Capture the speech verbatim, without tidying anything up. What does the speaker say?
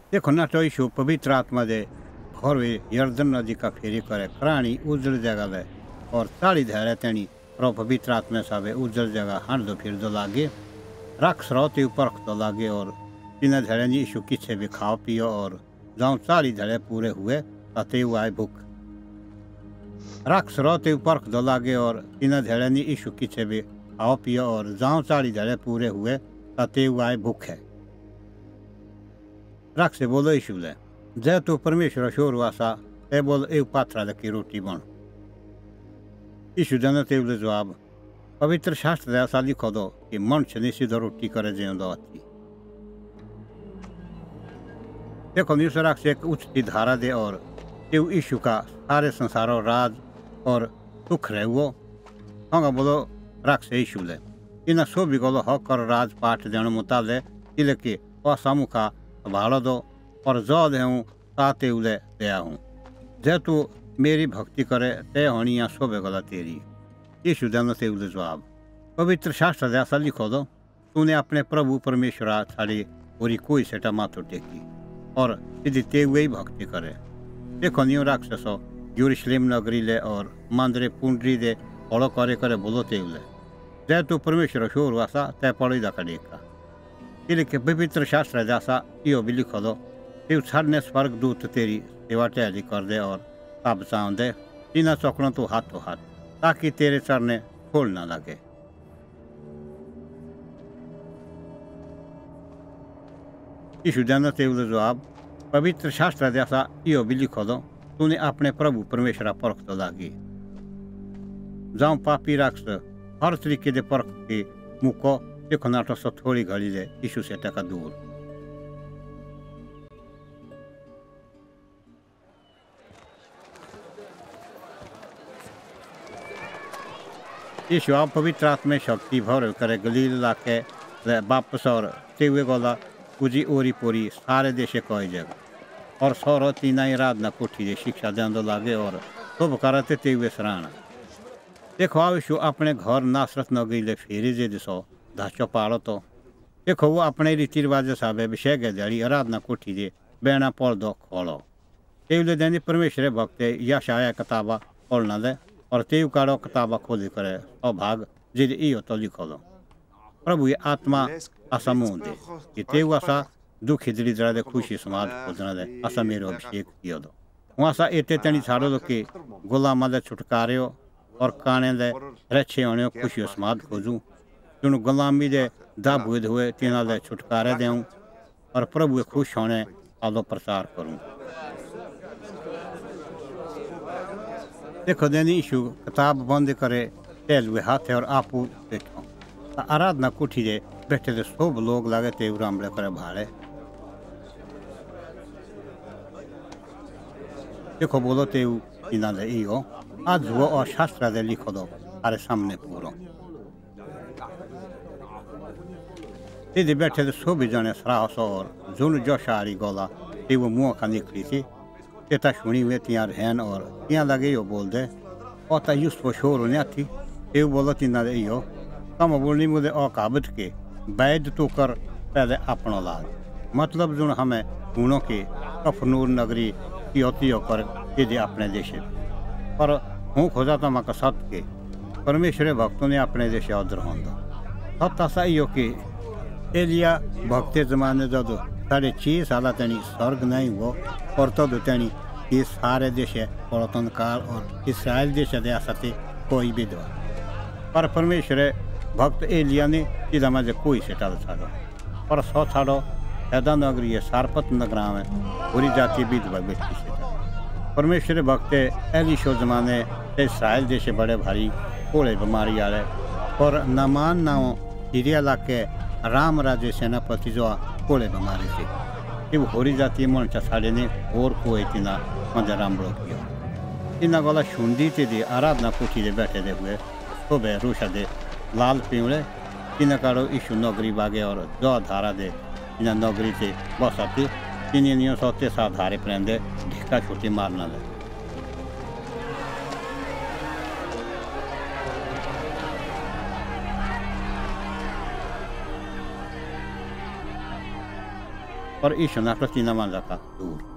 देखो NATO issue पवित्र आत्मा दे भर हुए यरदन नदी का फेरी करे कराणी उजड़ जगह ले और चाली धैर्य तैणी प्रो पवित्र आत्मा साबे उजड़ जगह हांडदो फिरदो लागे रक्स रहो तेऊ परखदो लागे और तिन्हां धैर्य नी ईशु किछे भी खाओ पियो और ज़ांऊं चाली धैर्य पूरे हुए ता तेऊ आए भूख रक्स रहो तेऊ परखदो लागे और तिन्हां धैर्य नी ईशु किछे भी खाओ पियो और ज़ांऊं चाली धैर्य पूरे हुए ता तेऊ आए भूखे रक्से बोलो ईशु ले जै तू परमेशरा शोहरू आसा तै बोल एऊ पात्थरा लै कि रोटी बण ईशु दैनअ तेऊ लै ज़बाब पवित्र शास्त्र दी आसा लिखो द कि मणछ निं सिधो रोटी करै ज़िऊंदो आथी देखो न्यूस रक्स एक उछती धारा दे और तेऊ ईशु का सारे संसारो राज और सुख रहूओ संगा बोलो रक्से ईशु ले इना सोभी गल्लो हक और राजपाठ दैणो मुताले किल्हैकि अह आसा मुखा संभाल़ो दो और ज़ो दे हूँ ता तेऊ लै दैया हूँ जै तू मेरी भक्ति करे तै हणी आ सोभै गल्ला तेरी ईशु दैनअ तेऊ लै ज़बाब पवित्र शास्त्र दी आसा लिखो द तूने आपणे प्रभु परमेशरा छाड़ी होरी कोई सेटा माथो टेकी और सिधी तेऊए ही भक्ति करे देखो नियो राक्षसो यरूशलेम नगरी ले और मांदरे पुंडरी दे हौलो करे करे बोलो तेऊ लै जै तू परमेशरा शोहरू आसा तै पल़ी दा का ढेका किल्हैकि पवित्र शास्त्र दी आसा इहो बी लिखो द तेऊ छाड़ने स्वर्ग दूत तेरी सेवा टहली करदे और तां बचाऊंदे तिन्हां चौकणो तू हाथों हाथ ताकि तेरे चरणे खोल ना लागे ईशु दैनअ तेऊ लै ज़बाब पवित्र शास्त्र दी आसा इहो बी लिखो द तूने आपणे प्रभु परमेशरा परखदो लागी ज़ांऊं पापी राक्ष हर तरीके दे परख के मुक्को देखो नाटो सो थोड़ी घड़ी ले ईशु सेटा का दूर ईशु आप पवित्र आत्मा शक्ति भर करे गलील इलाके ले वापस और तेऊए गल्ला पूजी ओरी पोरी सारे देशे कई जगह और सौरो तीना आराधना कोठी दे शिक्षा दैंदो लागे और सोभ करते तेऊए सराहना देखो आओ ईशु अपने घर नासरत नगरी ले फेरी जे दिसो धाचो पाड़ो तो देखो वो अपने रीति रिवाज साबे बिशेगे दिहाड़ी आराधना कोठी दे बैना पढ़दो खोलो तेऊ ले दैनी परमेशरे भक्ते यशाया किताबा पढ़ना ले और तेऊ काड़ो किताबा खोली करे और भाग जिद इहो तो लिखो दो प्रभु ये आत्मा आसा मुंह दे कि तेऊ आसा दुखी दरिद्रा दे खुशी समाज खोजना दे आसा मेरो अभिषेक कियो दो वहाँ आसा एते तणी छाड़ो दो कि गुलामा दे छुटकारे और काने दे रछे होने खुशी समाज खोजूं जुन गुलामी दे दाबुद हुए तिन्हां ले छुटकारे देऊं और प्रभु खुश होने आलो प्रचार करूं देखो दैनी ईशु किताब बंद करे टहलुए हाथे और आपू बैठो आराधना कोठी दे बैठे दे सब लोग लागे तेऊ रामले करे भाड़े देखो बोलो तेऊ इन्हां ले इहो आज वो और शास्त्र दे लिखो दो अरे सामने पूरो तिधी बैठे दे सब जने सराहस और जुन जोशारी गला तेऊ मुंह का निकली थी तेता शुणी हुए तियां रहन और तियां लगे इहो बोलदे ओ ता यूसुफ शोहरू ने थी तेऊ बोलो तिन्हां ले इहो तम बोलनी मुझे ओ कहावत के वैद तू कर पहले अपनो लाज मतलब जुन हमें गुणों के कफनूर नगरी तियो कर तिथे अपने देशे पर हूँ खोजा तमाका सत के परमेश्वरे भक्तों ने अपने देशे अदर होंदो सत आसा इहो कि एलिया भक्ते जमाने जदों साढ़े छह साल तणी स्वर्ग नहीं हुओ और तदों तणी ये सारे देशे पुरातन काल और इसराइल देश दे आसते कोई विधवा पर परमेश्वरे भक्त एलिया ने इधर मजे कोई सेटा छाड़ो पर सौ छाड़ो हैदा नगरी सारपत नगरा में पूरी जाति विधवा बेटी सेटा परमेश्वरे भक्त एलिशो जमाने इसराइल देशे बड़े भारी कोड़े बीमारी आले और नमान नाव सीरिया इलाके राम राजे सेनापति जो कोड़े बीमारी से कि होरी जाति मनसा साड़े ने और कोई तिना मजे रामड़ो किया इना गला शुंडी ते दे आराधना कोठी दे बैठे दे हुए तो बे रोशा दे लाल पीवड़े इन काड़ो ईशु नगरी बागे और जो धारा दे इन नगरी से बसाती तीन नियो सौते सा धारे प्रेंदे ढेका छुट्टी मारना ले पर ईशू नाठअ तिन्नां मांझ़ा का दूर।